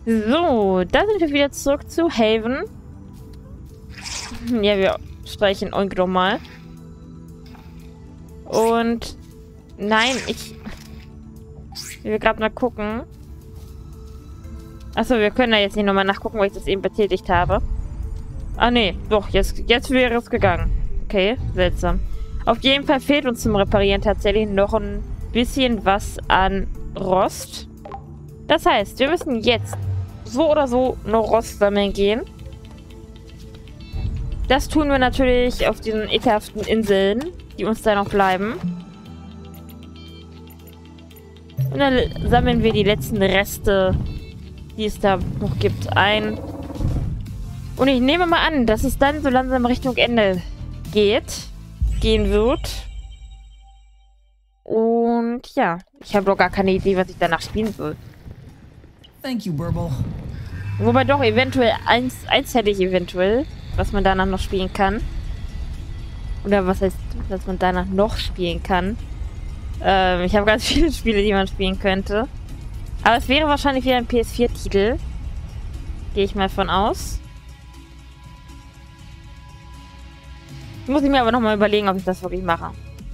So, da sind wir wieder zurück zu Haven. Ja, wir streichen Oink nochmal. Und nein, ich will gerade mal gucken. Achso, wir können da jetzt nicht nochmal nachgucken, weil ich das eben betätigt habe. Ah, nee, doch, jetzt wäre es gegangen. Okay, seltsam. Auf jeden Fall fehlt uns zum Reparieren tatsächlich noch ein bisschen was an Rost. Das heißt, wir müssen jetzt so oder so noch Rost sammeln gehen. Das tun wir natürlich auf diesen ekelhaften Inseln, die uns da noch bleiben. Und dann sammeln wir die letzten Reste, die es da noch gibt, ein. Und ich nehme mal an, dass es dann so langsam Richtung Ende gehen wird. Und ja, ich habe doch gar keine Idee, was ich danach spielen soll. Thank you, Burble. Wobei doch eventuell eins hätte ich eventuell, was man danach noch spielen kann. Oder was heißt, dass man danach noch spielen kann. Ich habe ganz viele Spiele, die man spielen könnte. Aber es wäre wahrscheinlich wieder ein PS4-Titel. Gehe ich mal von aus. Muss ich mir aber nochmal überlegen, ob ich das wirklich mache.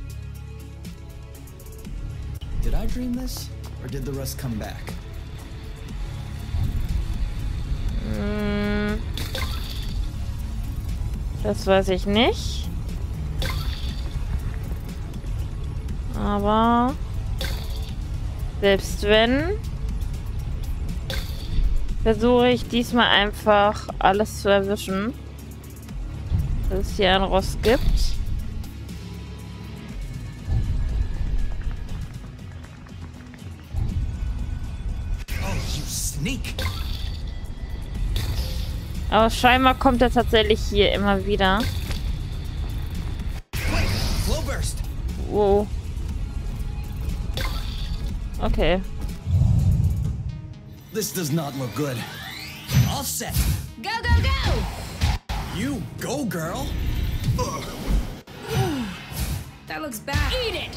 Did I dream this? Or did the rest come back? Das weiß ich nicht. Aber selbst wenn, versuche ich diesmal einfach alles zu erwischen, dass es hier ein Rost gibt. Oh, you sneak! Aber scheinbar kommt er tatsächlich hier immer wieder. Wait, Flowburst! Wow. Okay. This does not look good. All set. Go, go, go! You go, girl. That looks bad. Eat it!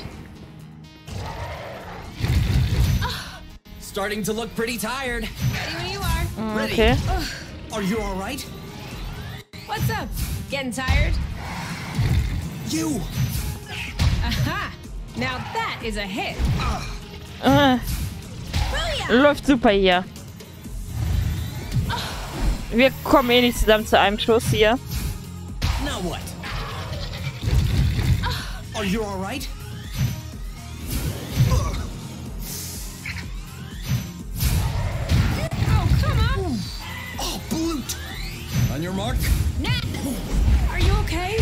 Starting to look pretty tired. Ready when you are. Ready? Okay. Are you all right? What's up? Getting tired? You! Aha! Now that is a hit. Läuft super hier. Wir kommen eh nicht zusammen zu einem Schuss hier. Now what? Are you all right? Oh, come on! Oh, Bloot! On your mark? Nat! Are you okay?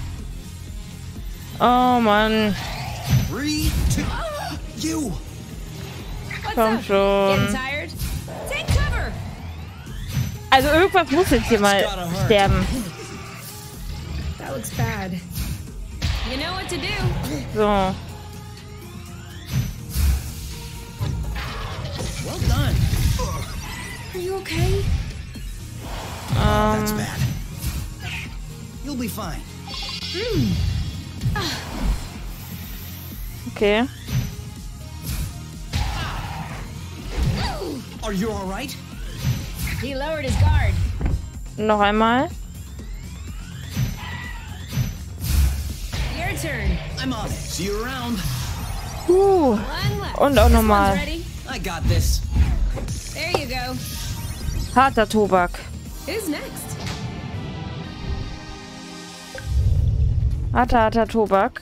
Oh Mann. 3, 2, you! What's Komm up? schon. Getting tired? Take cover! Also irgendwas muss jetzt hier mal sterben. That looks bad. You know what to do. So. Well done. Are you okay? That's bad. You'll be fine. Okay. Are you all right? He lowered his guard. Noch einmal. Your turn. I'm off. See you around. One left. Und auch This nochmal. one's ready. I got this. There you go. Harter Tobak. Who's next? Harter Tobak.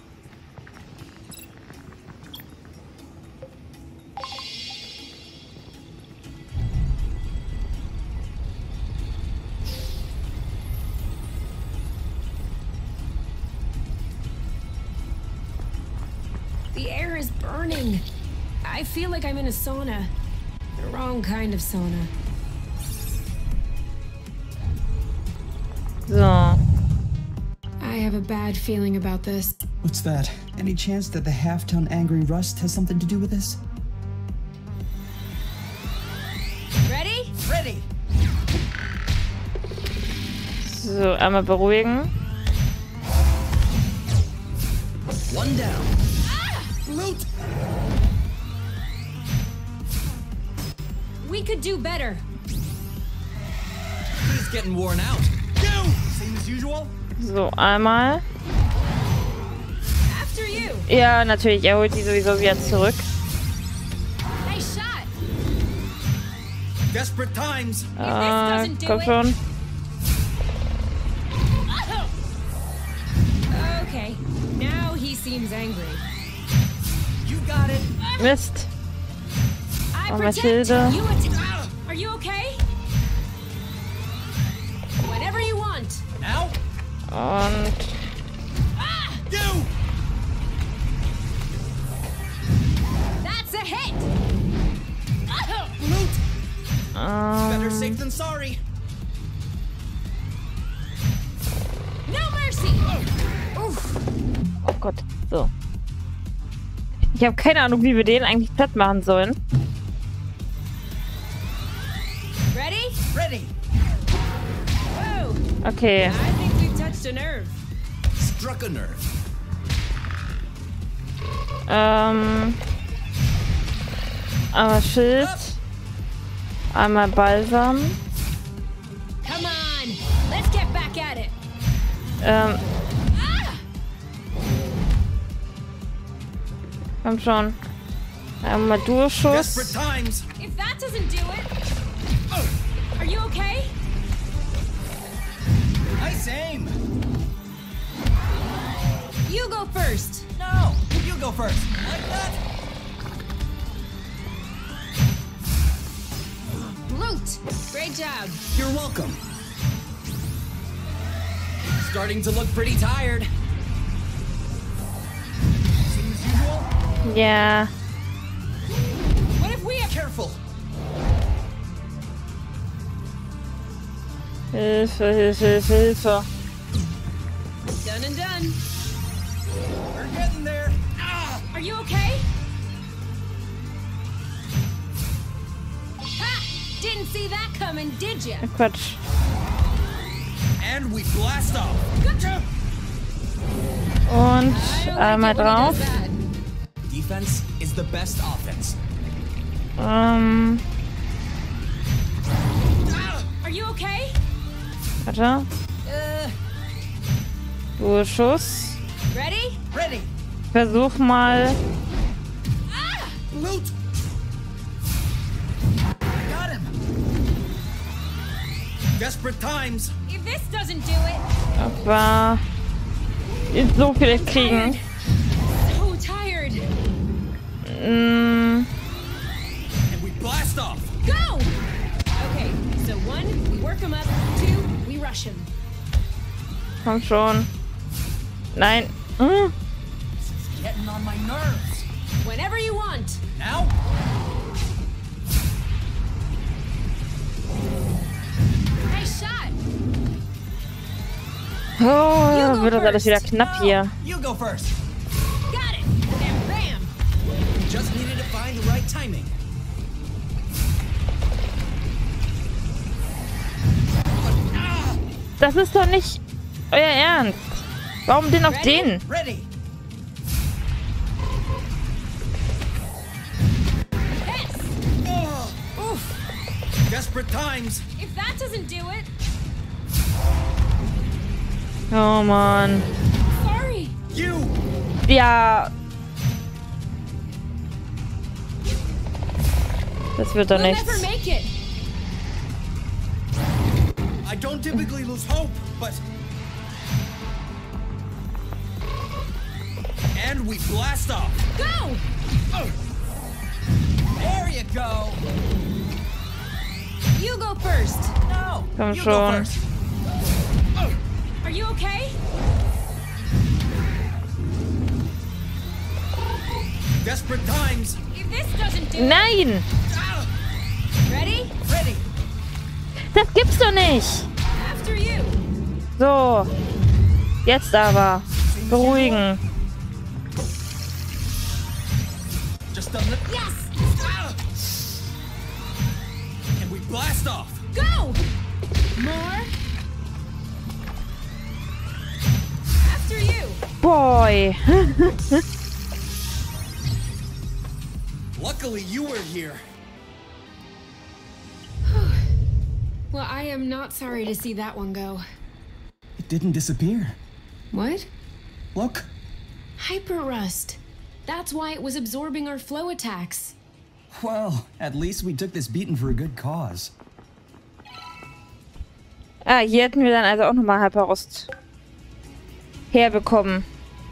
The air is burning. I feel like I'm in a sauna. The wrong kind of sauna. So. I have a bad feeling about this. What's that? Any chance that the half-ton angry rust has something to do with this? Ready? Ready. So, einmal beruhigen. One down. Loot. We could do better. He's getting worn out. You! Same as usual? So, einmal. After you. Ja, natürlich. Er holt die sowieso wieder zurück. Nice shot. Desperate times. Komm schon. Okay, now he seems angry. You got it. Mist. I Oh, protect Mathilde. you. Are you okay? Whenever you want. Now? Und You! That's a hit. Loot! Better safe than sorry. No mercy. Oof. oh Gott. So. Ich habe keine Ahnung, wie wir den eigentlich platt machen sollen. Ready? Ready. Whoa. Okay. I think we've touched a nerve. Struck a nerve. Einmal Schild. Einmal Balsam. Come on. Let's get back at it. Komm schon. Einmal Durchschuss. Desperate times. If that doesn't do it. Are you okay? Nice aim. You go first. No, you go first. Like that. Loot. Great job. You're welcome. Starting to look pretty tired. Same as usual? Ja. What if we have Careful. Hilfe, Hilfe, Hilfe, Hilfe. done and done? We're getting there. Ah! Are you okay? Ha! Didn't see that coming, did you? Quatsch. And we blast off. Good job. Und einmal when he drauf. does that. Defense is the best offense. Are you okay? Warte. Durchschuss. Ready? Ready. Versuch mal. Loot. Got him. Desperate times. If this doesn't do it. Aber so viel kriegen. So tired. And we blast off. Go! Okay, so 1, we work him up. 2, we rush him. Komm schon. Nein. Getting on my nerves. Whenever you want. Now? Nice shot. Oh, wird das alles wieder knapp hier. You go first. Got it. And bam. Just needed to find the right timing. Das ist doch nicht euer Ernst. Warum denn auf den? Ready. Yes. Oof. Desperate times. If that doesn't do it. Oh Mann. Sorry. You. Ja. Das wird doch We'll nichts. never make it. I don't typically lose hope, but... And we blast off. Go. There you go. You go first. No, Komm you go schon. first. Are you okay? Desperate times. If this doesn't do it. Nein! Ready? Ready. Das gibt's doch nicht! After you. So. Jetzt aber. Beruhigen. Just a little. Yes. And we blast off. Go. More. After you. Boy. Luckily, you were here. Well, I am not sorry to see that one go. It didn't disappear. What? Look. Hyper rust. That's why it was absorbing our flow attacks. Well, at least we took this beating for a good cause. Ah, hier hätten wir dann also auch nochmal Hyperrost herbekommen.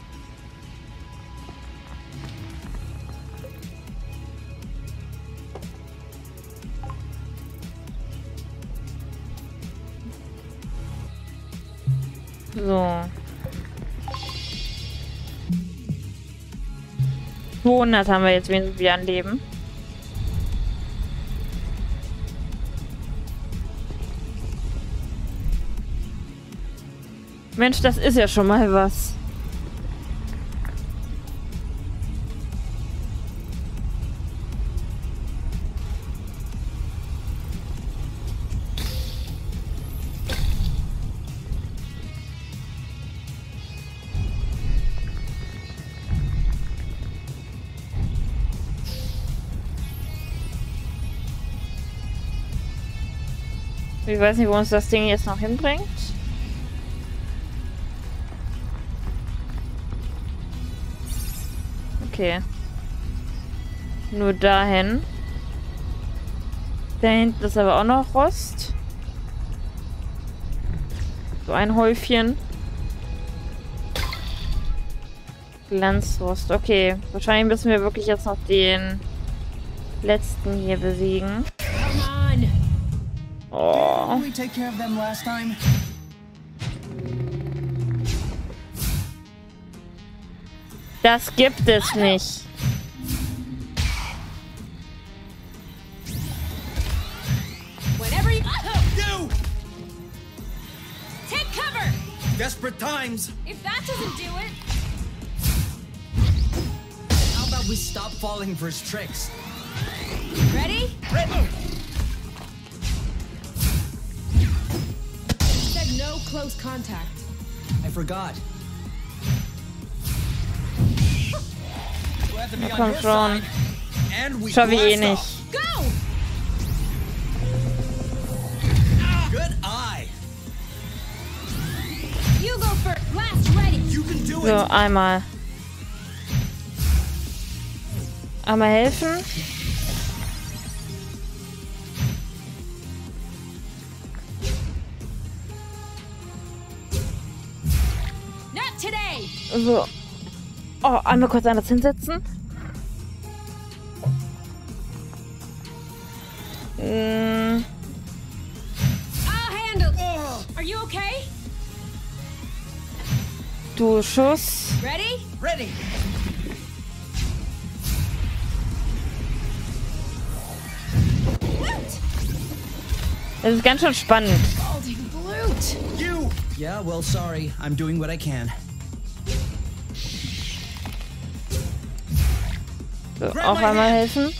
So. 200 haben wir jetzt wenigstens wieder an Leben. Mensch, das ist ja schon mal was. Ich weiß nicht, wo uns das Ding jetzt noch hinbringt. Okay. Nur dahin. Da hinten ist aber auch noch Rost. So ein Häufchen. Glanzrost. Okay. Wahrscheinlich müssen wir wirklich jetzt noch den letzten hier besiegen. Oh. Didn't we take care of them last time? Das gibt es nicht. Whenever you... You! Take cover! Desperate times! If that doesn't do it... How about we stop falling for his tricks? Ready? Ready! Said no close contact. I forgot. Glad to be Na, on komm your schon. side. And we Schaffe ich eh blast nicht. off. Go! Good eye. You go first. Last ready. You can do So, it. einmal. Einmal helfen. Not today. So. Oh, einmal kurz anders hinsetzen. I'll handle. Are you okay? Du Schuss. Ready? Ready. Woot! Es ist ganz schön spannend. Balding Blute. You! Yeah, well, sorry. I'm doing what I can. So, auch einmal helfen.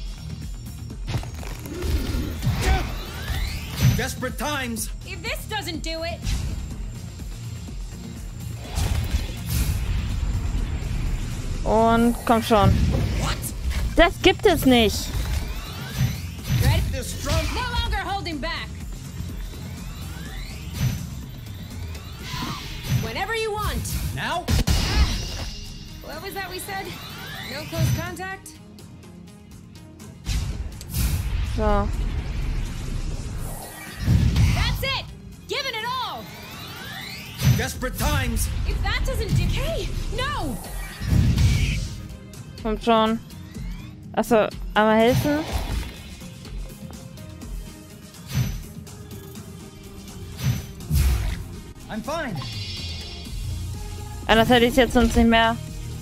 Desperate times. If this doesn't do it... Und komm schon. What? Das gibt es nicht. Ready? This strong. No longer holding back. Whenever you want. Now? What was that we said? No close contact? So. That's it! Giving it all! Desperate times. If that doesn't do... Hey! No! Kommt schon. Achso, einmal helfen. I'm fine. Anders hätte ich es jetzt sonst nicht mehr.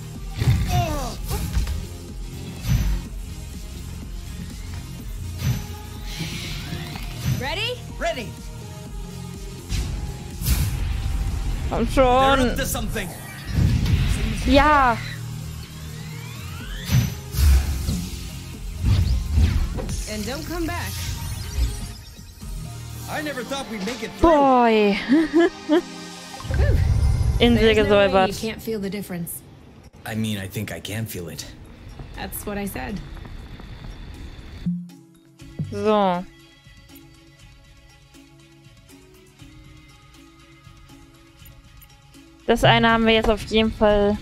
Ready? Ready. Kommt They're schon. up to something. Ja. And don't come back. I never thought we'd make it through. Boy. Insel There's no way you gesäubert. can't feel the difference. I mean, I think I can feel it. That's what I said. So. Das eine haben wir jetzt auf jeden Fall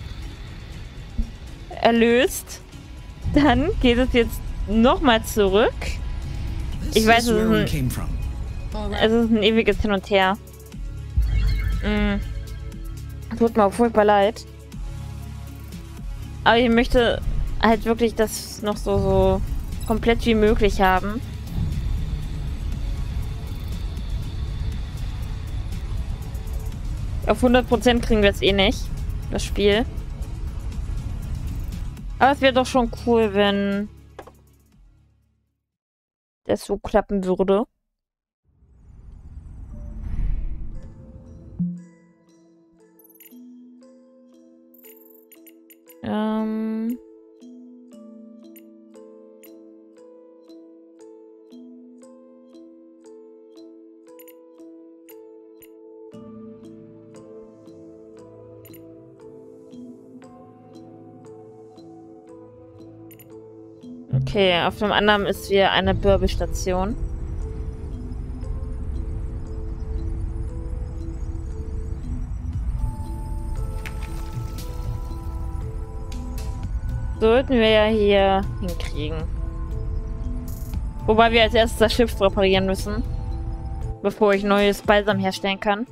erlöst. Dann geht es jetzt nochmal zurück. Ich weiß, es ist ein ewiges Hin und Her. Tut mir auch furchtbar leid. Aber ich möchte halt wirklich das noch so komplett wie möglich haben. Auf 100% kriegen wir es eh nicht, das Spiel. Aber es wäre doch schon cool, wenn das so klappen würde. Okay, auf dem anderen ist wieder eine Bürbelstation. Sollten wir ja hier hinkriegen. Wobei wir als erstes das Schiff reparieren müssen. Bevor ich neues Balsam herstellen kann.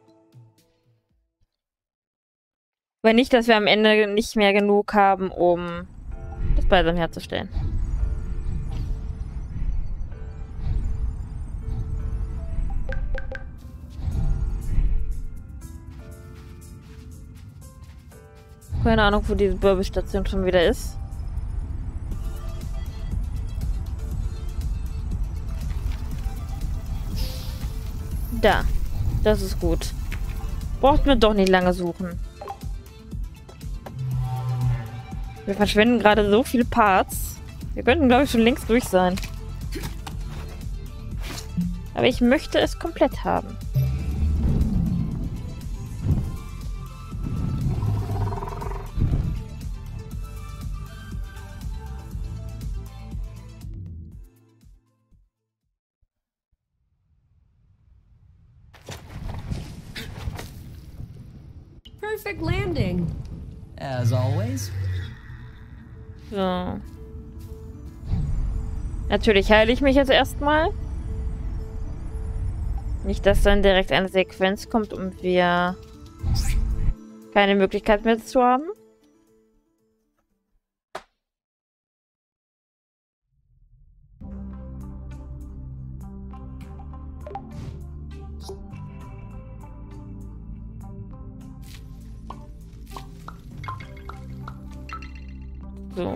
Weil nicht, dass wir am Ende nicht mehr genug haben, um das Balsam herzustellen. Keine Ahnung, wo diese Bürbelstation schon wieder ist. Da. Das ist gut. Braucht man doch nicht lange suchen. Wir verschwenden gerade so viele Parts. Wir könnten, glaube ich, schon längst durch sein. Aber ich möchte es komplett haben. Perfect landing. As always. So. Natürlich heile ich mich jetzt erstmal. Nicht, dass dann direkt eine Sequenz kommt und wir keine Möglichkeit mehr zu haben. So.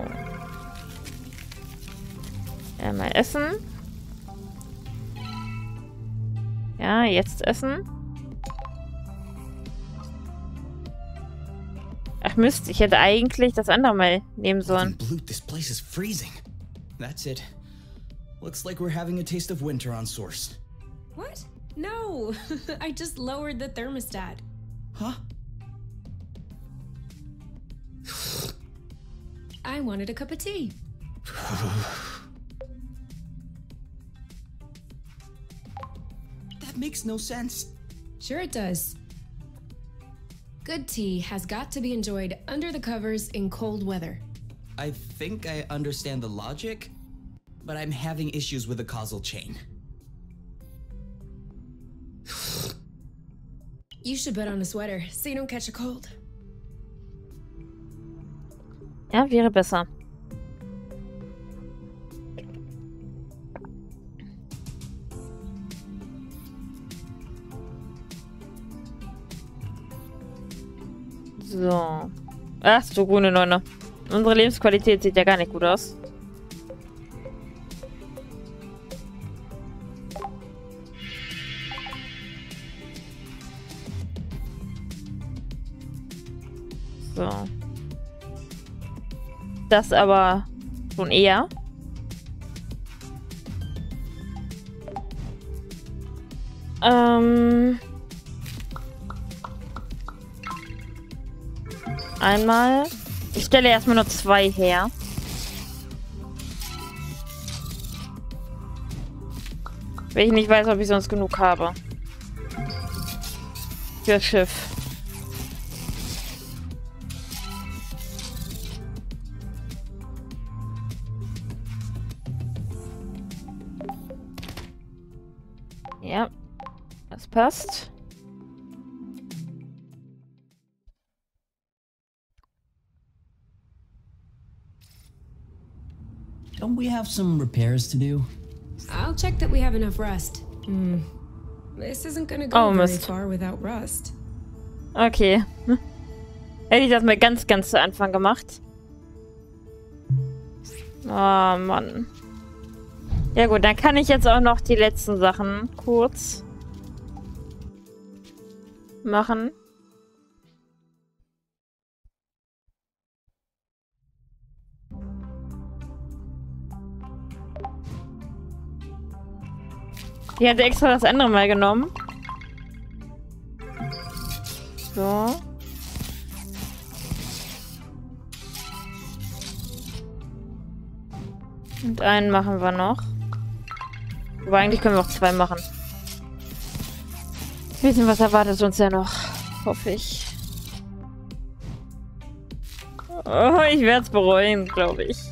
Einmal essen. Ja, jetzt essen. Ach Mist, ich hätte eigentlich das andere mal nehmen sollen. Bloot, this place is freezing. That's it. Looks like we're having a taste of winter on Source. What? No, I just lowered the thermostat. Huh? I wanted a cup of tea. That makes no sense. Sure it does. Good tea has got to be enjoyed under the covers in cold weather. I think I understand the logic, but I'm having issues with the causal chain. You should put on a sweater so you don't catch a cold. Ja, wäre besser. So. Ach, so grüne Neune. Unsere Lebensqualität sieht ja gar nicht gut aus. So. Das aber schon eher. Einmal. Ich stelle erstmal nur 2 her. Weil ich nicht weiß, ob ich sonst genug habe. Für das Schiff. Ja, das passt. Don't we have some repairs to do? I'll check that we have enough rust. This isn't gonna go very Mist. far without rust. Okay. Hätte ich das mal ganz zu Anfang gemacht. Oh, Mann. Ja gut, dann kann ich jetzt auch noch die letzten Sachen kurz machen. Die hatte extra das andere Mal genommen. So. Und einen machen wir noch. Aber eigentlich können wir auch 2 machen. Ein bisschen was erwartet uns ja noch. Hoffe ich. Oh, ich werde es bereuen, glaube ich.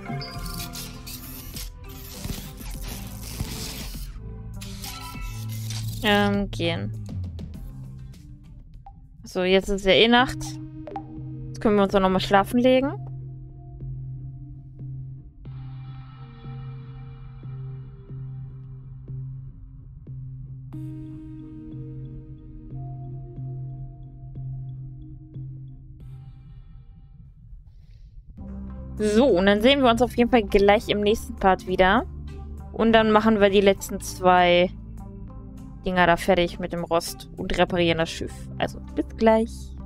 Gehen. So, jetzt ist ja eh Nacht. Jetzt können wir uns auch nochmal schlafen legen. So, und dann sehen wir uns auf jeden Fall gleich im nächsten Part wieder. Und dann machen wir die letzten 2 Dinger da fertig mit dem Rost und reparieren das Schiff. Also, bis gleich.